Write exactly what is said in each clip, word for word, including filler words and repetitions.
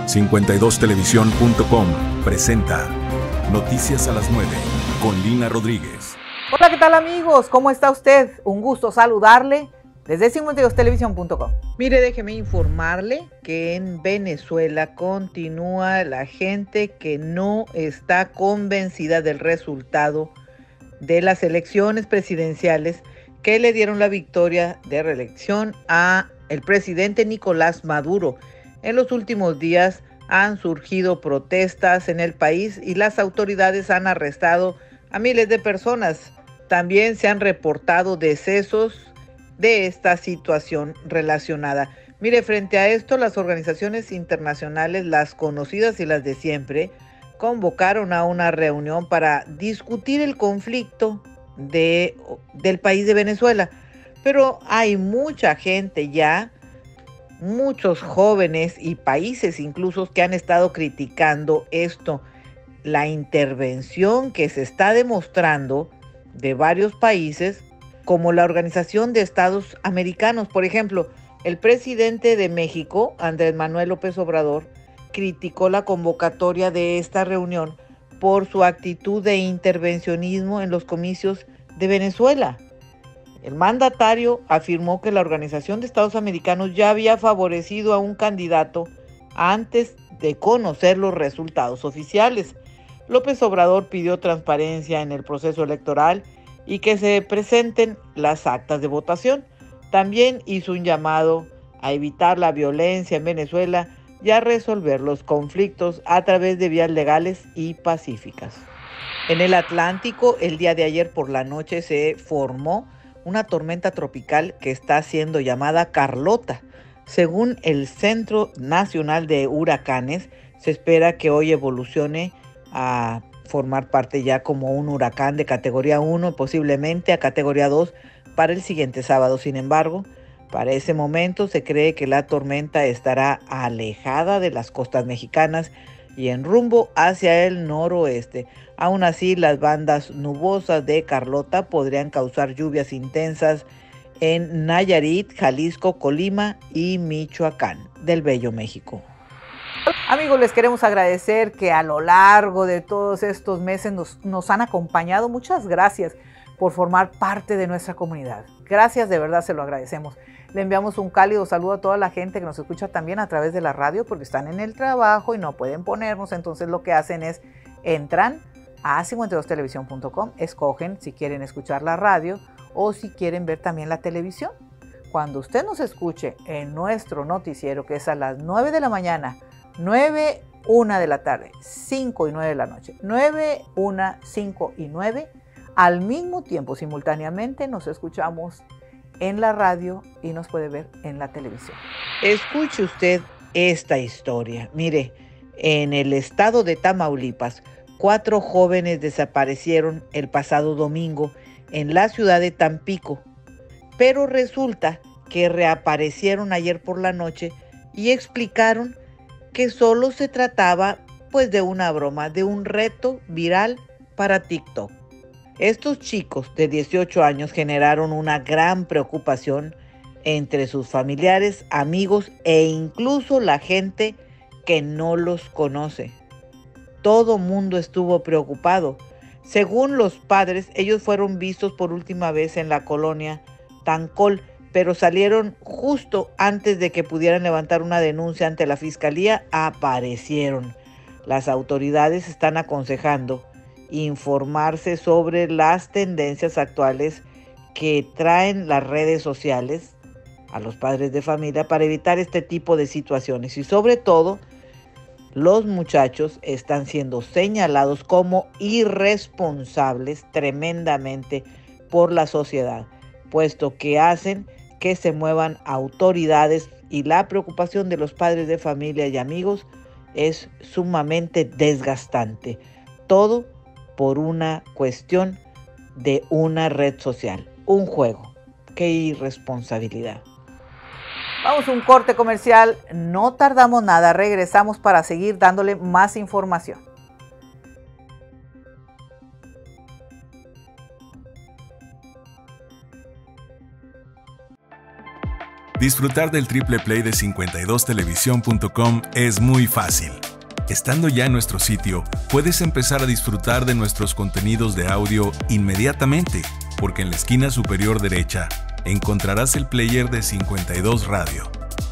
cincuenta y dos televisión punto com presenta Noticias a las nueve con Lina Rodríguez. Hola, ¿qué tal amigos? ¿Cómo está usted? Un gusto saludarle desde cincuenta y dos televisión punto com. Mire, déjeme informarle que en Venezuela continúa la gente que no está convencida del resultado de las elecciones presidenciales que le dieron la victoria de reelección a el presidente Nicolás Maduro. En los últimos días han surgido protestas en el país y las autoridades han arrestado a miles de personas. También se han reportado decesos de esta situación relacionada. Mire, frente a esto, las organizaciones internacionales, las conocidas y las de siempre, convocaron a una reunión para discutir el conflicto de, del país de Venezuela. Pero hay mucha gente ya, muchos jóvenes y países incluso que han estado criticando esto, la intervención que se está demostrando de varios países, como la Organización de Estados Americanos. Por ejemplo, el presidente de México, Andrés Manuel López Obrador, criticó la convocatoria de esta reunión por su actitud de intervencionismo en los comicios de Venezuela. El mandatario afirmó que la Organización de Estados Americanos ya había favorecido a un candidato antes de conocer los resultados oficiales. López Obrador pidió transparencia en el proceso electoral y que se presenten las actas de votación. También hizo un llamado a evitar la violencia en Venezuela y a resolver los conflictos a través de vías legales y pacíficas. En el Atlántico, el día de ayer por la noche se formó una tormenta tropical que está siendo llamada Carlota. Según el Centro Nacional de Huracanes, se espera que hoy evolucione a formar parte ya como un huracán de categoría uno, posiblemente a categoría dos para el siguiente sábado. Sin embargo, para ese momento se cree que la tormenta estará alejada de las costas mexicanas y en rumbo hacia el noroeste. Aún así, las bandas nubosas de Carlota podrían causar lluvias intensas en Nayarit, Jalisco, Colima y Michoacán del Bello México. Amigos, les queremos agradecer que a lo largo de todos estos meses nos, nos han acompañado. Muchas gracias por formar parte de nuestra comunidad. Gracias, de verdad se lo agradecemos. Le enviamos un cálido saludo a toda la gente que nos escucha también a través de la radio porque están en el trabajo y no pueden ponernos. Entonces lo que hacen es entran a cincuenta y dos televisión punto com, escogen si quieren escuchar la radio o si quieren ver también la televisión. Cuando usted nos escuche en nuestro noticiero, que es a las nueve de la mañana, nueve, una de la tarde, cinco y nueve de la noche, nueve, una, cinco y nueve, al mismo tiempo, simultáneamente, nos escuchamos en la radio y nos puede ver en la televisión. Escuche usted esta historia. Mire, en el estado de Tamaulipas, cuatro jóvenes desaparecieron el pasado domingo en la ciudad de Tampico, pero resulta que reaparecieron ayer por la noche y explicaron que solo se trataba pues de una broma, de un reto viral para TikTok. Estos chicos de dieciocho años generaron una gran preocupación entre sus familiares, amigos e incluso la gente que no los conoce. Todo mundo estuvo preocupado. Según los padres, ellos fueron vistos por última vez en la colonia Tancol, pero salieron justo antes de que pudieran levantar una denuncia ante la fiscalía. Aparecieron. Las autoridades están aconsejando informarse sobre las tendencias actuales que traen las redes sociales a los padres de familia para evitar este tipo de situaciones. Y sobre todo, los muchachos están siendo señalados como irresponsables tremendamente por la sociedad, puesto que hacen que se muevan autoridades y la preocupación de los padres de familia y amigos es sumamente desgastante. Todo por una cuestión de una red social, un juego. ¡Qué irresponsabilidad! Vamos a un corte comercial, no tardamos nada, regresamos para seguir dándole más información. Disfrutar del triple play de cincuenta y dos televisión punto com es muy fácil. Estando ya en nuestro sitio, puedes empezar a disfrutar de nuestros contenidos de audio inmediatamente, porque en la esquina superior derecha encontrarás el player de cincuenta y dos Radio.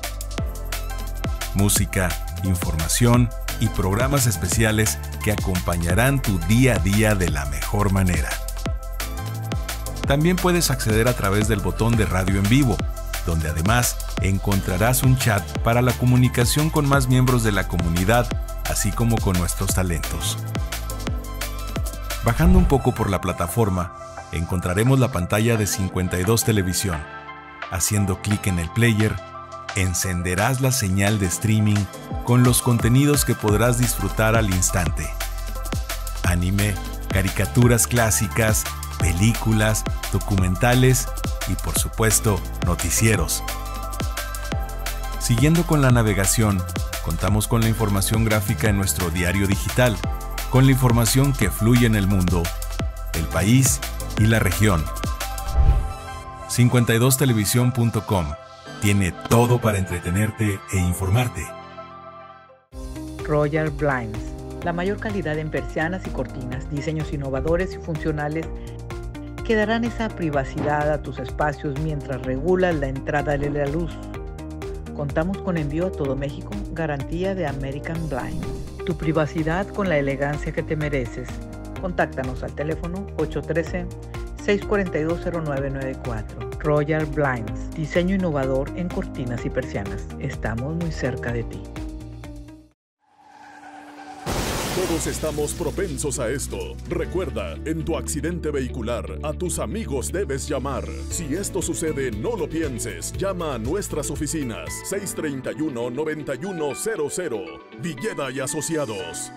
Música, información y programas especiales que acompañarán tu día a día de la mejor manera. También puedes acceder a través del botón de radio en vivo, donde además encontrarás un chat para la comunicación con más miembros de la comunidad, así como con nuestros talentos. Bajando un poco por la plataforma, encontraremos la pantalla de cincuenta y dos Televisión. Haciendo clic en el player, encenderás la señal de streaming con los contenidos que podrás disfrutar al instante. Anime, caricaturas clásicas, películas, documentales y, por supuesto, noticieros. Siguiendo con la navegación, contamos con la información gráfica en nuestro diario digital, con la información que fluye en el mundo, el país y la región. cincuenta y dos televisión punto com tiene todo para entretenerte e informarte. Royal Blinds, la mayor calidad en persianas y cortinas, diseños innovadores y funcionales que darán esa privacidad a tus espacios mientras regulas la entrada de la luz. Contamos con envío a todo México, garantía de American Blinds. Tu privacidad con la elegancia que te mereces. Contáctanos al teléfono ocho uno tres, seis cuatro dos, cero nueve nueve cuatro. Royal Blinds, diseño innovador en cortinas y persianas. Estamos muy cerca de ti. Todos estamos propensos a esto. Recuerda, en tu accidente vehicular, a tus amigos debes llamar. Si esto sucede, no lo pienses. Llama a nuestras oficinas. seis tres uno, nueve uno cero cero. Villeda y Asociados.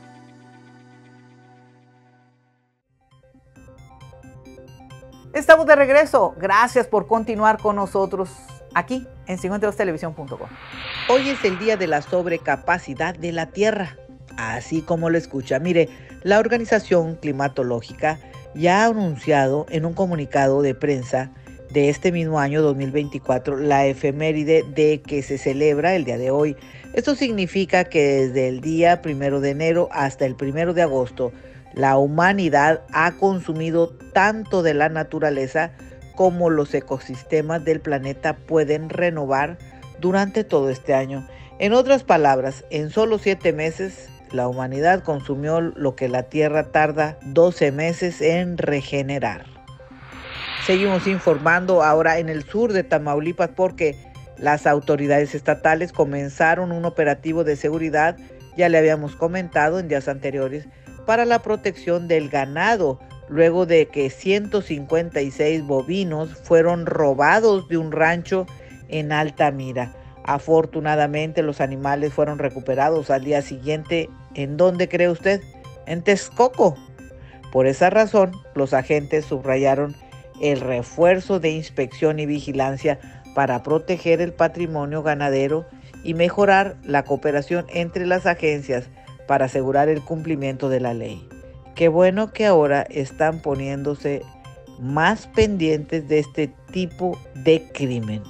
Estamos de regreso. Gracias por continuar con nosotros aquí en cincuenta y dos televisión punto com. Hoy es el día de la sobrecapacidad de la Tierra. Así como lo escucha. Mire, la Organización Climatológica ya ha anunciado en un comunicado de prensa de este mismo año dos mil veinticuatro la efeméride de que se celebra el día de hoy. Esto significa que desde el día primero de enero hasta el primero de agosto, la humanidad ha consumido tanto de la naturaleza como los ecosistemas del planeta pueden renovar durante todo este año. En otras palabras, en solo siete meses, la humanidad consumió lo que la Tierra tarda doce meses en regenerar. Seguimos informando ahora en el sur de Tamaulipas porque las autoridades estatales comenzaron un operativo de seguridad, ya le habíamos comentado en días anteriores, para la protección del ganado, luego de que ciento cincuenta y seis bovinos fueron robados de un rancho en Altamira. Afortunadamente los animales fueron recuperados al día siguiente. ¿En dónde cree usted? En Texcoco. Por esa razón, los agentes subrayaron el refuerzo de inspección y vigilancia para proteger el patrimonio ganadero y mejorar la cooperación entre las agencias para asegurar el cumplimiento de la ley. Qué bueno que ahora están poniéndose más pendientes de este tipo de crimen.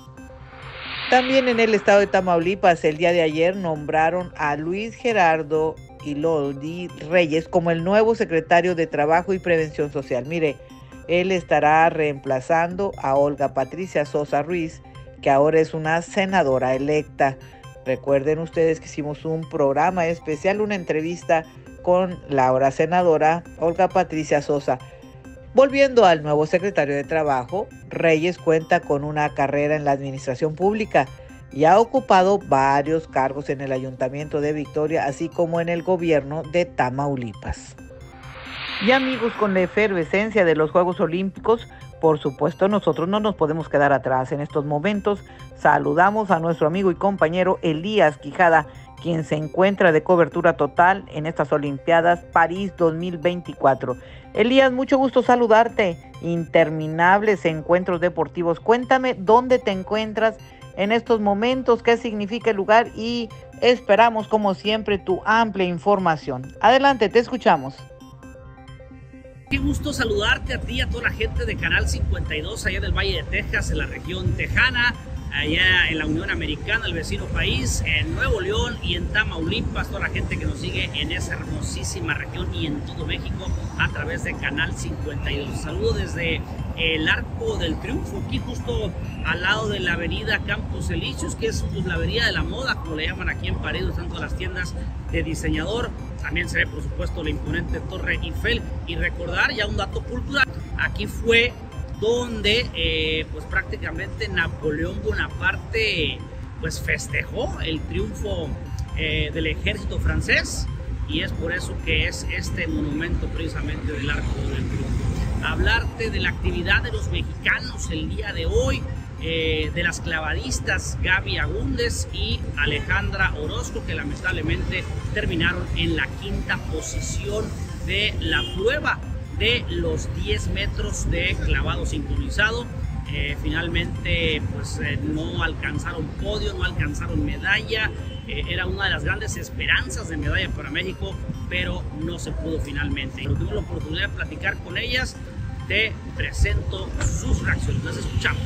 También en el estado de Tamaulipas, el día de ayer nombraron a Luis Gerardo Iloldi Reyes como el nuevo secretario de Trabajo y Prevención Social. Mire, él estará reemplazando a Olga Patricia Sosa Ruiz, que ahora es una senadora electa. Recuerden ustedes que hicimos un programa especial, una entrevista con la ahora senadora Olga Patricia Sosa. Volviendo al nuevo secretario de Trabajo, Reyes cuenta con una carrera en la administración pública y ha ocupado varios cargos en el Ayuntamiento de Victoria, así como en el gobierno de Tamaulipas. Y amigos, con la efervescencia de los Juegos Olímpicos, por supuesto nosotros no nos podemos quedar atrás en estos momentos. Saludamos a nuestro amigo y compañero Elías Quijada, quien se encuentra de cobertura total en estas Olimpiadas París dos mil veinticuatro. Elías, mucho gusto saludarte. Interminables encuentros deportivos. Cuéntame dónde te encuentras en estos momentos, qué significa el lugar y esperamos, como siempre, tu amplia información. Adelante, te escuchamos. Qué gusto saludarte a ti y a toda la gente de Canal cincuenta y dos allá del Valle de Texas, en la región tejana. allá en la Unión Americana, el vecino país, en Nuevo León y en Tamaulipas, toda la gente que nos sigue en esa hermosísima región y en todo México a través de Canal cincuenta y dos. Saludo desde el Arco del Triunfo, aquí justo al lado de la avenida Campos Elíseos, que es pues, la avenida de la moda, como le llaman aquí en París, donde están todas las tiendas de diseñador. También se ve, por supuesto, la imponente Torre Eiffel. Y recordar ya un dato cultural, aquí fue donde eh, pues prácticamente Napoleón Bonaparte pues festejó el triunfo eh, del ejército francés, y es por eso que es este monumento precisamente del Arco del Triunfo. Hablarte de la actividad de los mexicanos el día de hoy, eh, de las clavadistas Gaby Agúndez y Alejandra Orozco, que lamentablemente terminaron en la quinta posición de la prueba de los diez metros de clavado sincronizado. Eh, finalmente pues eh, no alcanzaron podio, no alcanzaron medalla. Eh, era una de las grandes esperanzas de medalla para México, pero no se pudo finalmente. Pero tuve la oportunidad de platicar con ellas, te presento sus reacciones, las escuchamos.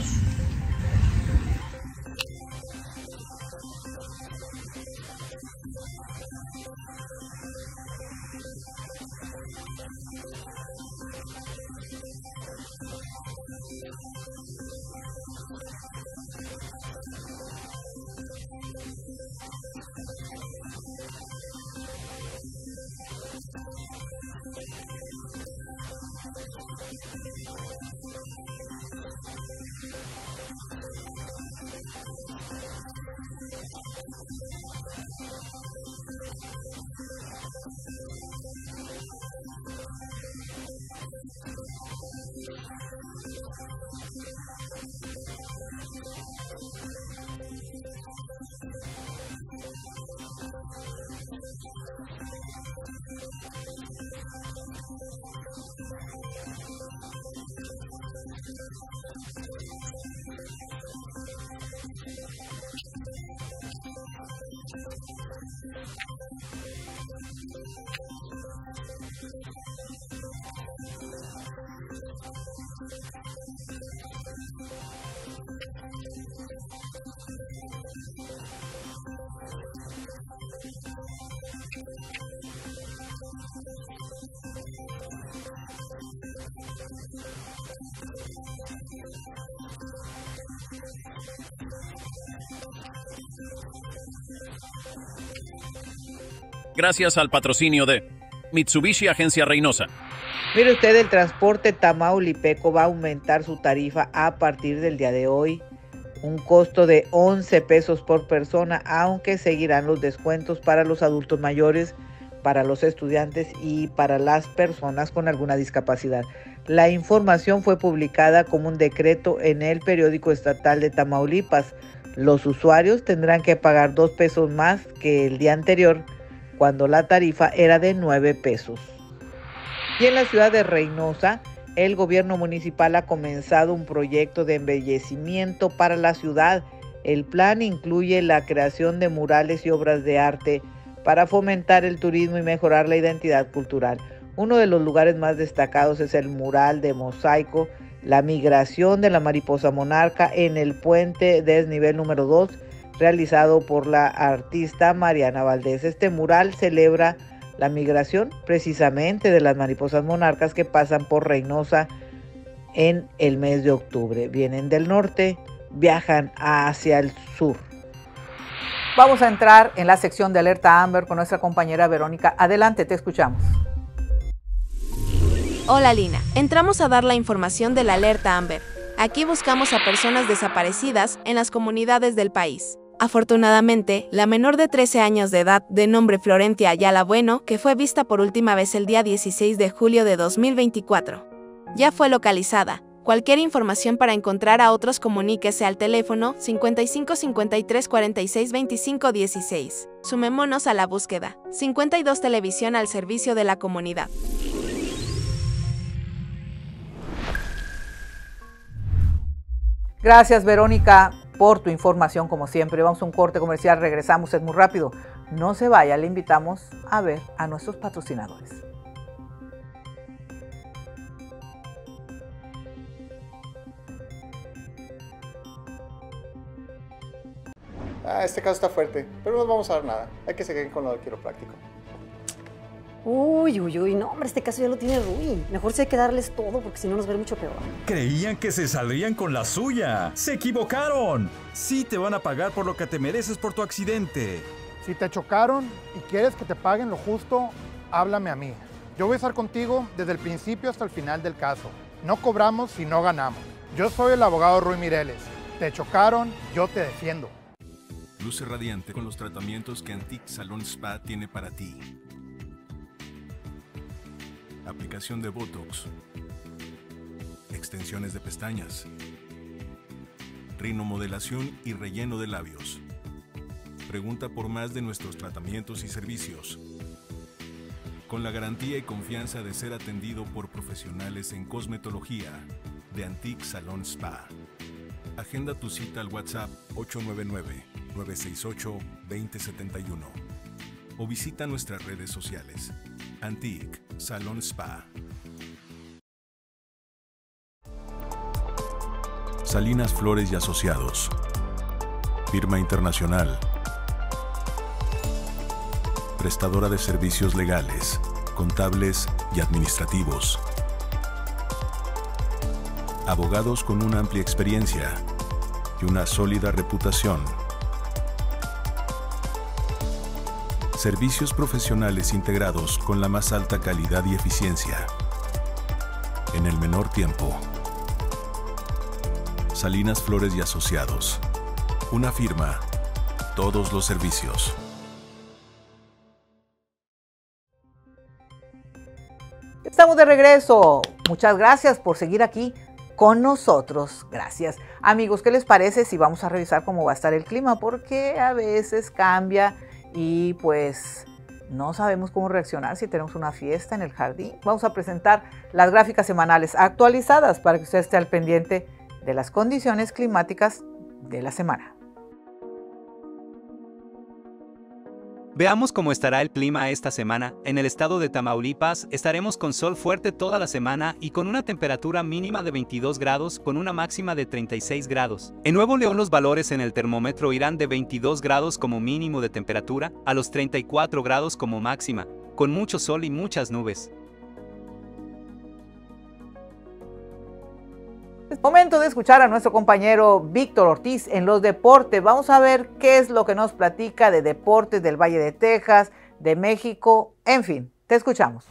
Gracias al patrocinio de Mitsubishi Agencia Reynosa. Mire usted, el transporte tamaulipeco va a aumentar su tarifa a partir del día de hoy, un costo de once pesos por persona, aunque seguirán los descuentos para los adultos mayores, para los estudiantes y para las personas con alguna discapacidad. La información fue publicada como un decreto en el periódico estatal de Tamaulipas. Los usuarios tendrán que pagar dos pesos más que el día anterior, cuando la tarifa era de nueve pesos. Y en la ciudad de Reynosa, el gobierno municipal ha comenzado un proyecto de embellecimiento para la ciudad. El plan incluye la creación de murales y obras de arte para fomentar el turismo y mejorar la identidad cultural. Uno de los lugares más destacados es el mural de mosaico La migración de la mariposa monarca en el puente desnivel número dos, realizado por la artista Mariana Valdés. Este mural celebra la migración precisamente de las mariposas monarcas que pasan por Reynosa en el mes de octubre. Vienen del norte, viajan hacia el sur. Vamos a entrar en la sección de Alerta Amber con nuestra compañera Verónica. Adelante, te escuchamos. Hola Lina, entramos a dar la información de la Alerta Amber. Aquí buscamos a personas desaparecidas en las comunidades del país. Afortunadamente, la menor de trece años de edad, de nombre Florentia Ayala Bueno, que fue vista por última vez el día dieciséis de julio de dos mil veinticuatro, ya fue localizada. Cualquier información para encontrar a otros, comuníquese al teléfono cincuenta y cinco cincuenta y tres cuarenta y seis veinticinco dieciséis. Sumémonos a la búsqueda. cincuenta y dos Televisión al servicio de la comunidad. Gracias, Verónica, por tu información, como siempre. Vamos a un corte comercial, regresamos, es muy rápido. No se vaya, le invitamos a ver a nuestros patrocinadores. Ah, este caso está fuerte, pero no nos vamos a dar nada. Hay que seguir con lo del quiropráctico. Uy, uy, uy, no, hombre, este caso ya lo tiene Rui. Mejor sí hay que darles todo, porque si no nos va a ver mucho peor. Creían que se saldrían con la suya. ¡Se equivocaron! Sí te van a pagar por lo que te mereces por tu accidente. Si te chocaron y quieres que te paguen lo justo, háblame a mí. Yo voy a estar contigo desde el principio hasta el final del caso. No cobramos si no ganamos. Yo soy el abogado Rui Mireles. Te chocaron, yo te defiendo. Luce radiante con los tratamientos que Antique Salon Spa tiene para ti. Aplicación de Botox, extensiones de pestañas, rinomodelación y relleno de labios. Pregunta por más de nuestros tratamientos y servicios. Con la garantía y confianza de ser atendido por profesionales en cosmetología de Antique Salon Spa. Agenda tu cita al WhatsApp ocho nueve nueve, nueve seis ocho, dos cero siete uno o visita nuestras redes sociales. Antique Salon Spa. Salinas Flores y Asociados. Firma internacional. Prestadora de servicios legales, contables y administrativos. Abogados con una amplia experiencia y una sólida reputación. Servicios profesionales integrados con la más alta calidad y eficiencia. En el menor tiempo. Salinas Flores y Asociados. Una firma. Todos los servicios. Estamos de regreso. Muchas gracias por seguir aquí con nosotros. Gracias. Amigos, ¿qué les parece si vamos a revisar cómo va a estar el clima? Porque a veces cambia y pues no sabemos cómo reaccionar si tenemos una fiesta en el jardín. Vamos a presentar las gráficas semanales actualizadas para que usted esté al pendiente de las condiciones climáticas de la semana. Veamos cómo estará el clima esta semana. En el estado de Tamaulipas estaremos con sol fuerte toda la semana y con una temperatura mínima de veintidós grados con una máxima de treinta y seis grados. En Nuevo León los valores en el termómetro irán de veintidós grados como mínimo de temperatura a los treinta y cuatro grados como máxima, con mucho sol y muchas nubes. Es momento de escuchar a nuestro compañero Víctor Ortiz en los deportes. Vamos a ver qué es lo que nos platica de deportes del Valle de Texas, de México, en fin, te escuchamos.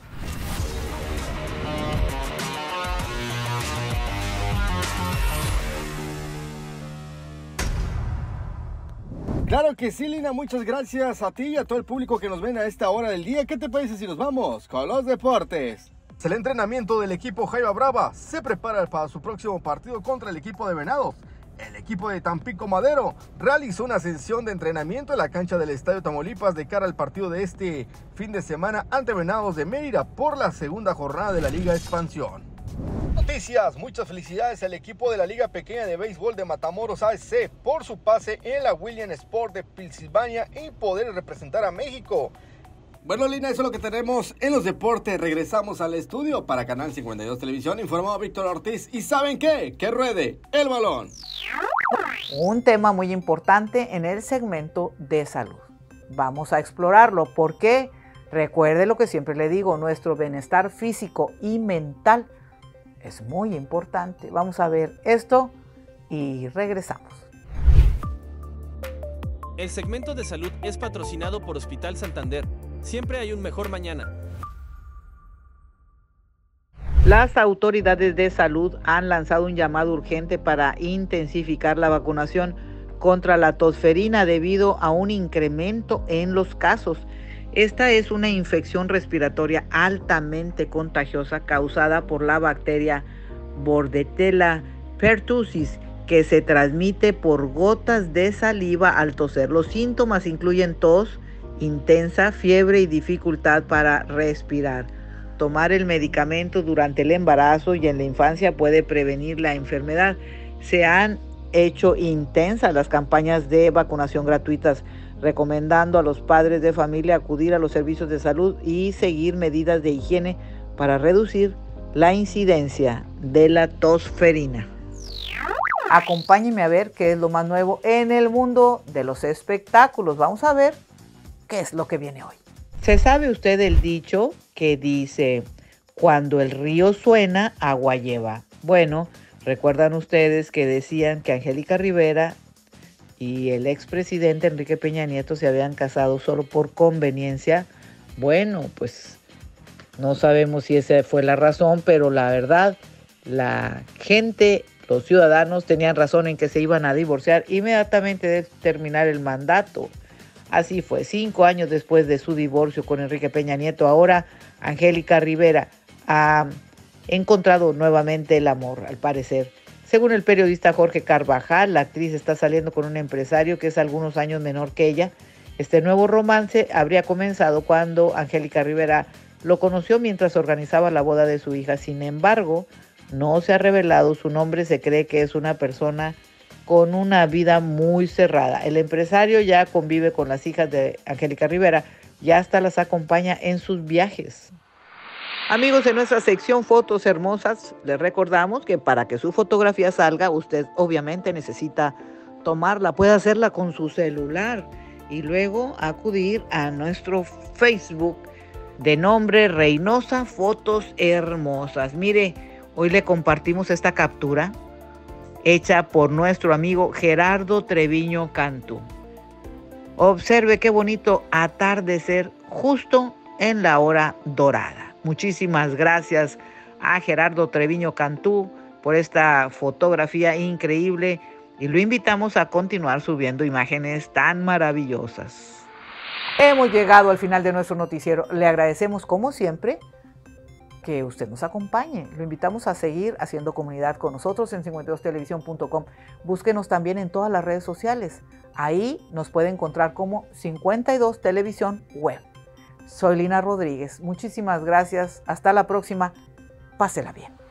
Claro que sí, Lina, muchas gracias a ti y a todo el público que nos ven a esta hora del día. ¿Qué te parece si nos vamos con los deportes? El entrenamiento del equipo Jaiba Brava se prepara para su próximo partido contra el equipo de Venados. El equipo de Tampico Madero realizó una sesión de entrenamiento en la cancha del Estadio Tamaulipas de cara al partido de este fin de semana ante Venados de Mérida por la segunda jornada de la Liga Expansión. Noticias, muchas felicidades al equipo de la Liga Pequeña de Béisbol de Matamoros A S C por su pase en la Williams Sport de Pensilvania y poder representar a México. Bueno, Lina, eso es lo que tenemos en los deportes. Regresamos al estudio para Canal cincuenta y dos Televisión, informado Víctor Ortiz. ¿Y saben qué? Que ruede el balón. Un tema muy importante en el segmento de salud. Vamos a explorarlo porque recuerde lo que siempre le digo, nuestro bienestar físico y mental es muy importante. Vamos a ver esto y regresamos. El segmento de salud es patrocinado por Hospital Santander. Siempre hay un mejor mañana. Las autoridades de salud han lanzado un llamado urgente para intensificar la vacunación contra la tosferina debido a un incremento en los casos. Esta es una infección respiratoria altamente contagiosa causada por la bacteria Bordetella pertussis, que se transmite por gotas de saliva al toser. Los síntomas incluyen tos intensa, fiebre y dificultad para respirar. Tomar el medicamento durante el embarazo y en la infancia puede prevenir la enfermedad. Se han hecho intensas las campañas de vacunación gratuitas, recomendando a los padres de familia acudir a los servicios de salud y seguir medidas de higiene para reducir la incidencia de la tosferina. Acompáñenme a ver qué es lo más nuevo en el mundo de los espectáculos. Vamos a ver qué es lo que viene hoy. ¿Se sabe usted el dicho que dice, cuando el río suena, agua lleva? Bueno, recuerdan ustedes que decían que Angélica Rivera y el expresidente Enrique Peña Nieto se habían casado solo por conveniencia. Bueno, pues no sabemos si esa fue la razón, pero la verdad, la gente, los ciudadanos tenían razón en que se iban a divorciar inmediatamente de terminar el mandato. Así fue, cinco años después de su divorcio con Enrique Peña Nieto, ahora Angélica Rivera ha encontrado nuevamente el amor, al parecer. Según el periodista Jorge Carvajal, la actriz está saliendo con un empresario que es algunos años menor que ella. Este nuevo romance habría comenzado cuando Angélica Rivera lo conoció mientras organizaba la boda de su hija. Sin embargo, no se ha revelado su nombre, se cree que es una persona con una vida muy cerrada. El empresario ya convive con las hijas de Angélica Rivera y hasta las acompaña en sus viajes. Amigos, en nuestra sección Fotos Hermosas, les recordamos que para que su fotografía salga, usted obviamente necesita tomarla, puede hacerla con su celular y luego acudir a nuestro Facebook de nombre Reynosa Fotos Hermosas. Mire, hoy le compartimos esta captura hecha por nuestro amigo Gerardo Treviño Cantú. Observe qué bonito atardecer justo en la hora dorada. Muchísimas gracias a Gerardo Treviño Cantú por esta fotografía increíble y lo invitamos a continuar subiendo imágenes tan maravillosas. Hemos llegado al final de nuestro noticiero. Le agradecemos como siempre que usted nos acompañe. Lo invitamos a seguir haciendo comunidad con nosotros en cincuenta y dos televisión punto com. Búsquenos también en todas las redes sociales. Ahí nos puede encontrar como cincuenta y dos Televisión Web. Soy Lina Rodríguez. Muchísimas gracias. Hasta la próxima. Pásela bien.